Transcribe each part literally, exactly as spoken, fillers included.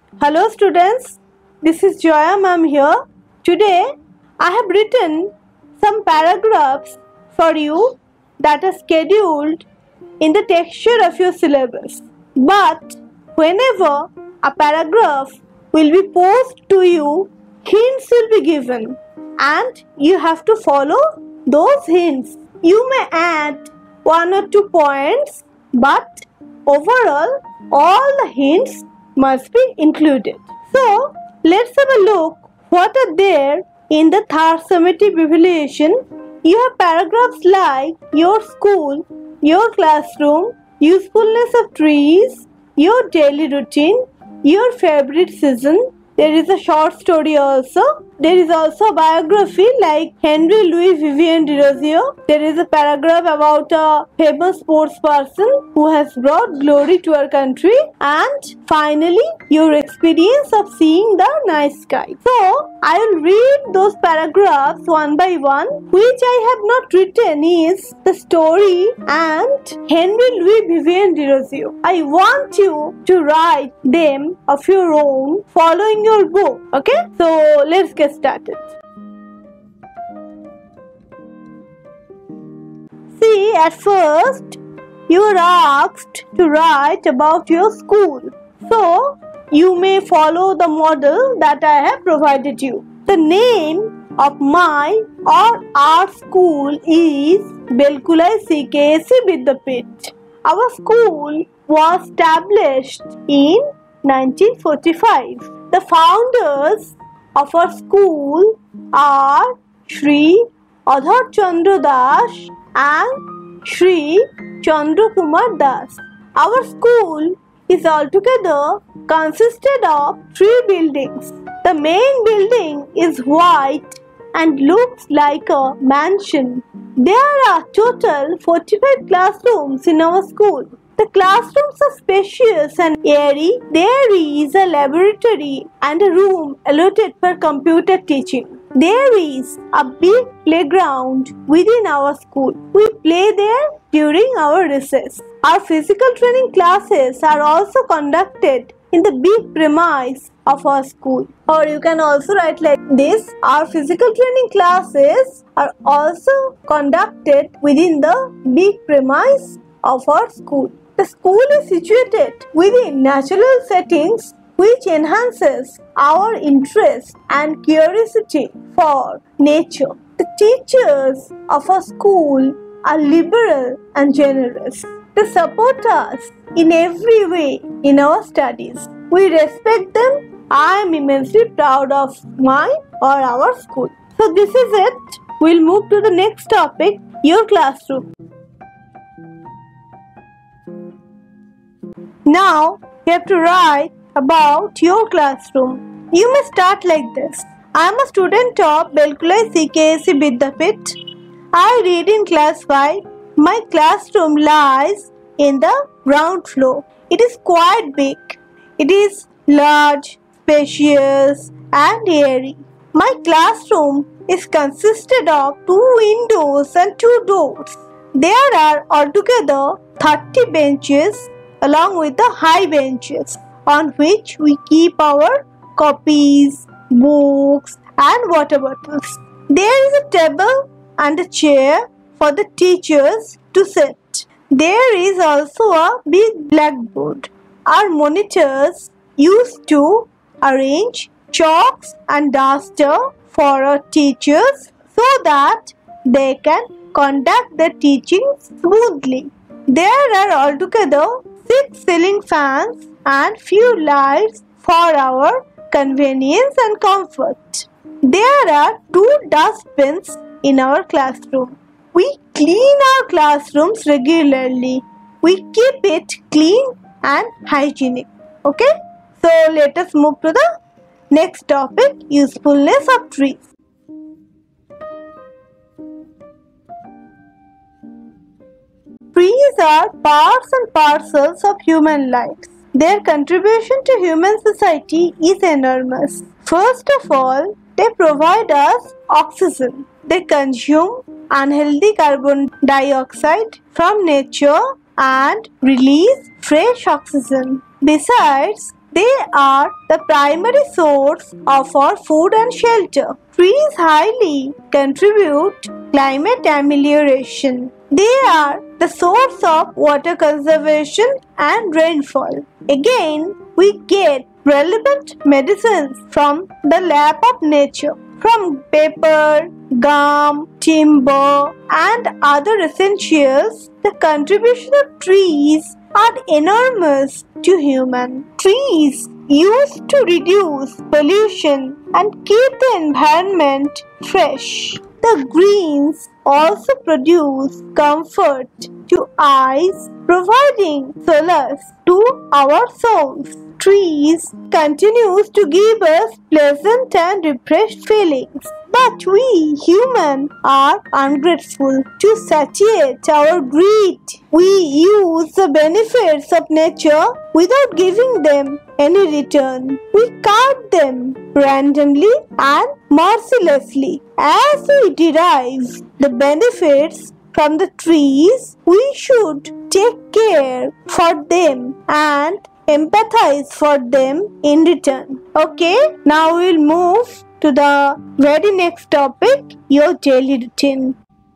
Hello students, this is Joya ma'am here. Today I have written some paragraphs for you that are scheduled in the texture of your syllabus. But whenever a paragraph will be posted to you, hints will be given and you have to follow those hints. You may add one or two points, but overall all the hints must be included. So let's have a look what are there in the third summative evaluation. You have paragraphs like your school, your classroom, usefulness of trees, your daily routine, your favorite season. There is a short story also. There is also a biography like Henry Louis Vivian Dirozio. There is a paragraph about a famous sports person who has brought glory to our country. And finally, your experience of seeing the night sky. So, I will read those paragraphs one by one. Which I have not written is the story and Henry Louis Vivian Dirozio. I want you to write them of your own following your book. Okay? So, let's get started. See, at first you are asked to write about your school. So, you may follow the model that I have provided you. The name of my or our school is Belkulai C K S C Vidyapith. Our school was established in nineteen forty-five. The founders of our school are Shri Adhar Chandra Das and Shri Chandra Kumar Das. Our school is altogether consisted of three buildings. The main building is white and looks like a mansion. There are total forty-five classrooms in our school. The classrooms are spacious and airy. There is a laboratory and a room allotted for computer teaching. There is a big playground within our school. We play there during our recess. Our physical training classes are also conducted in the big premise of our school. Or you can also write like this. Our physical training classes are also conducted within the big premise of our school. The school is situated within natural settings which enhances our interest and curiosity for nature. The teachers of our school are liberal and generous. They support us in every way in our studies. We respect them. I am immensely proud of my or our school. So this is it. We'll move to the next topic, your classroom. Now you have to write about your classroom. You may start like this. I am a student of Belkulai C K S C Vidyapith. I read in class five. My classroom lies in the ground floor. It is quite big. It is large, spacious and airy. My classroom is consisted of two windows and two doors. There are altogether thirty benches along with the high benches on which we keep our copies, books and water bottles. There is a table and a chair for the teachers to sit. There is also a big blackboard. Our monitors used to arrange chalks and duster for our teachers so that they can conduct the teaching smoothly. There are altogether six ceiling fans and few lights for our convenience and comfort. There are two dustbins in our classroom. We clean our classrooms regularly. We keep it clean and hygienic. Okay? So let us move to the next topic, usefulness of trees. Trees are parts and parcels of human lives. Their contribution to human society is enormous. First of all, they provide us oxygen. They consume unhealthy carbon dioxide from nature and release fresh oxygen. Besides, They are the primary source of our food and shelter. Trees highly contribute to climate amelioration. They are the source of water conservation and rainfall. Again, we get relevant medicines from the lab of nature. From paper, gum, timber, and other essentials, the contribution of trees are enormous to human. Trees used to reduce pollution and keep the environment fresh. The greens also produce comfort to eyes, providing solace to our souls. Trees continues to give us pleasant and refreshed feelings. But we humans are ungrateful. To satiate our greed, we use the benefits of nature without giving them any return. We cut them randomly and mercilessly. As we derive the benefits from the trees, we should take care for them and empathize for them in return. Okay, now we'll move to the very next topic, your daily routine.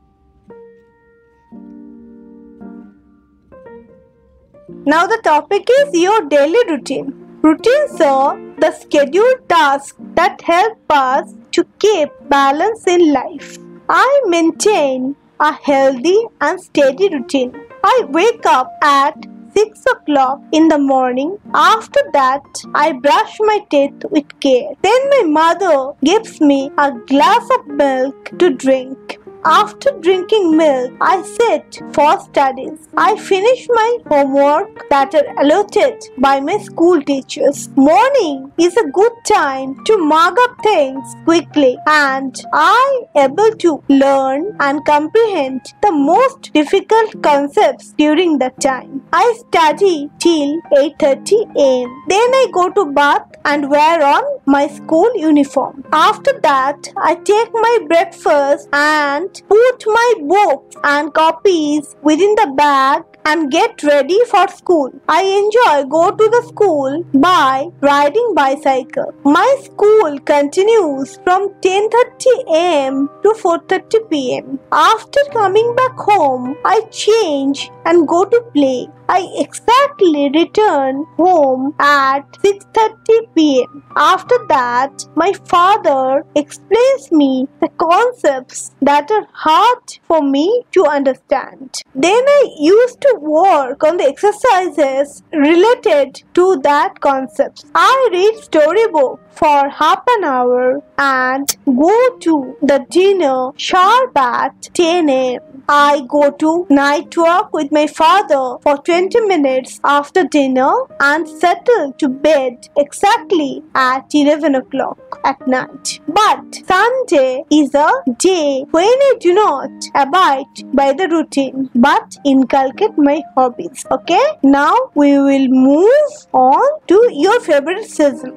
Now the topic is your daily routine. Routines are the scheduled tasks that help us to keep balance in life. I maintain a healthy and steady routine. I wake up at six o'clock in the morning. After that, I brush my teeth with care. Then my mother gives me a glass of milk to drink. After drinking milk, I sit for studies. I finish my homework that are allotted by my school teachers. Morning is a good time to mug up things quickly, and I am able to learn and comprehend the most difficult concepts during that time. I study till eight thirty a m Then I go to bath and wear on my school uniform. After that, I take my breakfast and put my books and copies within the bag and get ready for school. I enjoy go to the school by riding bicycle. My school continues from ten thirty a m to four thirty p m After coming back home, I change and go to play. I exactly return home at six thirty p m After that, my father explains me the concepts that are hard for me to understand. Then I used to work on the exercises related to that concept. I read storybook for half an hour and go to the dinner sharp at ten a m I go to night walk with my father for twenty minutes after dinner and settle to bed exactly at eleven o'clock at night. But Sunday is a day when I do not abide by the routine but inculcate my hobbies. Okay, now we will move on to your favorite season.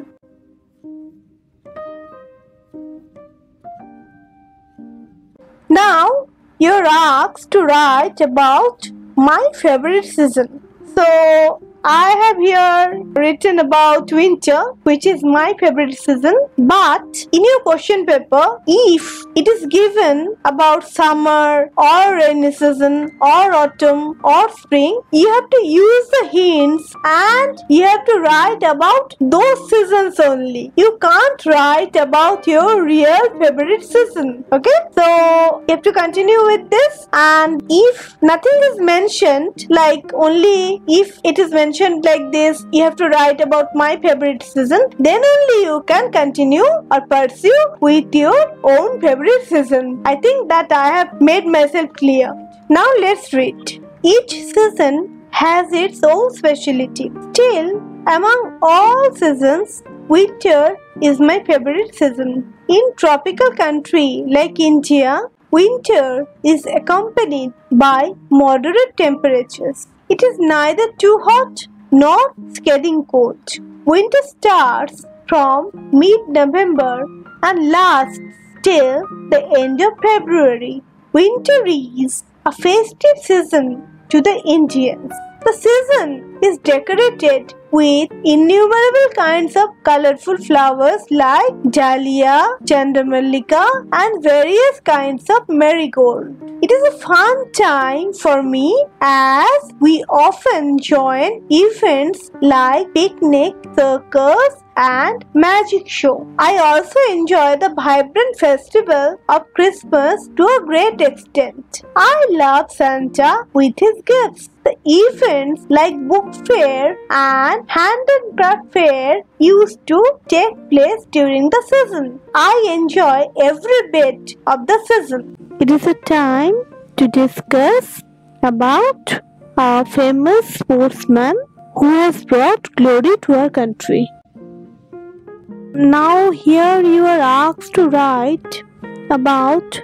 Now you're asked to write about my favorite season. So I have here written about winter, which is my favorite season. But in your question paper, if it is given about summer or rainy season or autumn or spring, you have to use the hints and you have to write about those seasons only. You can't write about your real favorite season. Okay? So you have to continue with this, and if nothing is mentioned, like only if it is mentioned like this, you have to write about my favorite season, then only you can continue or pursue with your own favorite season. I think that I have made myself clear. Now let's read. Each season has its own specialty. Still, among all seasons, winter is my favorite season. In tropical country like India, winter is accompanied by moderate temperatures. It is neither too hot nor scathing cold. Winter starts from mid-November and lasts till the end of February. Winter is a festive season to the Indians. The season is decorated with innumerable kinds of colorful flowers like dahlia, chandramallika, and various kinds of marigold. It is a fun time for me as we often join events like picnic, circus, and magic show. I also enjoy the vibrant festival of Christmas to a great extent. I love Santa with his gifts. The events like book fair and hand and craft fair used to take place during the season. I enjoy every bit of the season. It is a time to discuss about a famous sportsman who has brought glory to our country. Now here you are asked to write about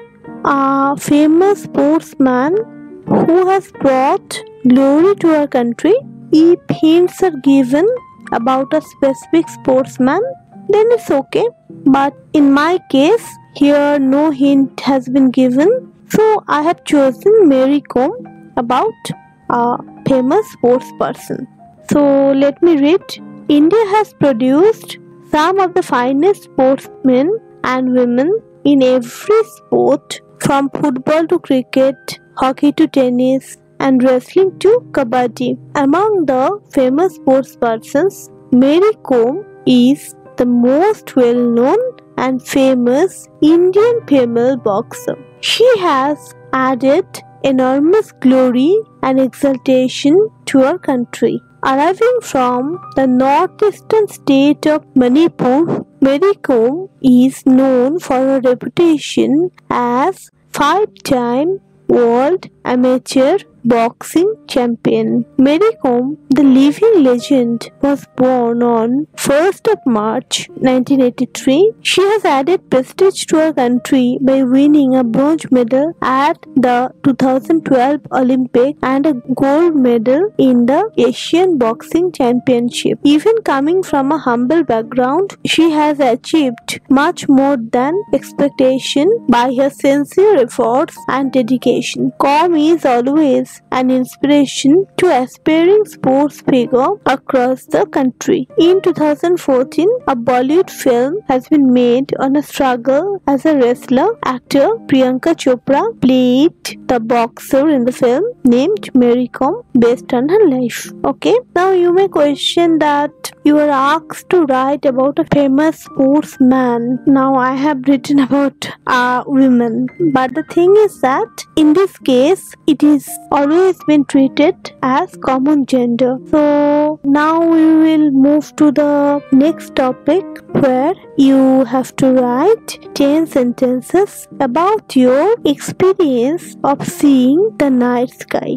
a famous sportsman who has brought glory to our country. If hints are given about a specific sportsman, then it's okay. But in my case, here no hint has been given. So I have chosen Mary Kom about a famous sports person. So let me read. India has produced some of the finest sportsmen and women in every sport, from football to cricket, hockey to tennis, and wrestling to kabaddi. Among the famous sports persons, Mary Kom is the most well-known and famous Indian female boxer. She has added enormous glory and exaltation to our country. Arriving from the northeastern state of Manipur, Mary Kom is known for her reputation as five-time world amateur boxing champion. Mary Kom, the living legend, was born on first of March nineteen eighty-three. She has added prestige to her country by winning a bronze medal at the two thousand twelve Olympic and a gold medal in the Asian Boxing Championship. Even coming from a humble background, she has achieved much more than expectation by her sincere efforts and dedication. Kom is always an inspiration to aspiring sports figures across the country. In two thousand fourteen, a Bollywood film has been made on a struggle as a wrestler. Actor Priyanka Chopra played the boxer in the film named Mary Kom based on her life. Okay, now you may question that you are asked to write about a famous sportsman. Now I have written about a woman, but the thing is that in this case it is always been treated as common gender. So now we will move to the next topic where you have to write ten sentences about your experience of seeing the night sky.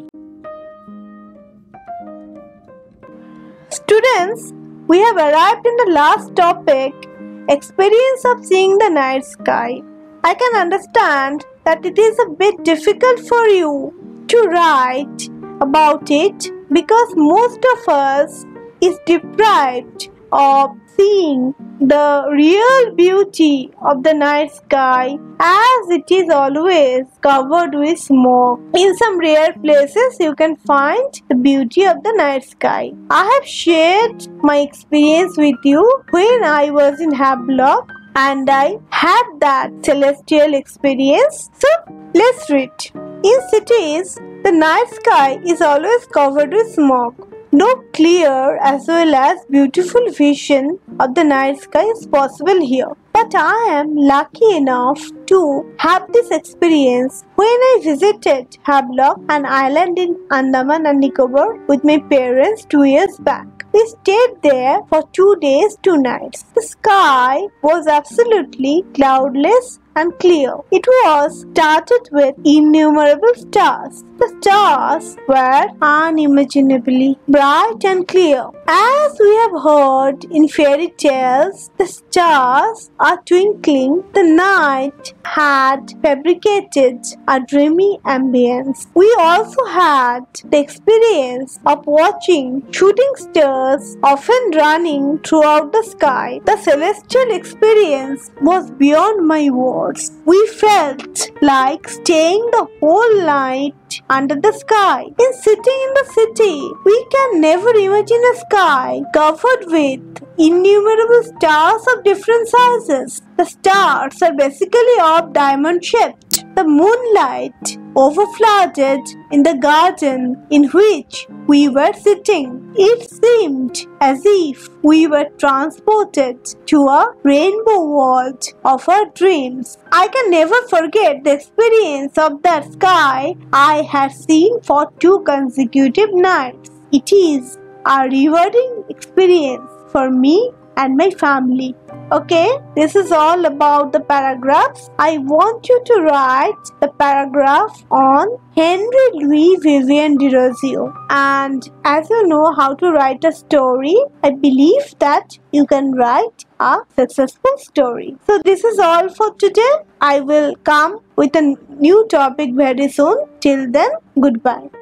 Students, we have arrived in the last topic, experience of seeing the night sky. I can understand that it is a bit difficult for you to write about it because most of us is deprived of seeing the real beauty of the night sky as it is always covered with smoke. In some rare places you can find the beauty of the night sky. I have shared my experience with you when I was in Havelock and I had that celestial experience. So let's read. In cities, the night sky is always covered with smoke. No clear as well as beautiful vision of the night sky is possible here. But I am lucky enough to have this experience when I visited Havelock, an island in Andaman and Nicobar with my parents two years back. We stayed there for two days, two nights. The sky was absolutely cloudless and clear. It was started with innumerable stars. The stars were unimaginably bright and clear. As we have heard in fairy tales, the stars are twinkling. The night had fabricated a dreamy ambience. We also had the experience of watching shooting stars often running throughout the sky. The celestial experience was beyond my words. We felt like staying the whole night under the sky. In sitting in the city, we can never imagine a sky covered with innumerable stars of different sizes. The stars are basically of diamond shaped. The moonlight overflooded in the garden in which we were sitting. It seemed as if we were transported to a rainbow world of our dreams. I can never forget the experience of that sky I had seen for two consecutive nights. It is a rewarding experience for me and my family. Okay, this is all about the paragraphs. I want you to write the paragraph on Henry Louis Vivian Derozio. And as you know how to write a story, I believe that you can write a successful story. So this is all for today. I will come with a new topic very soon. Till then, goodbye.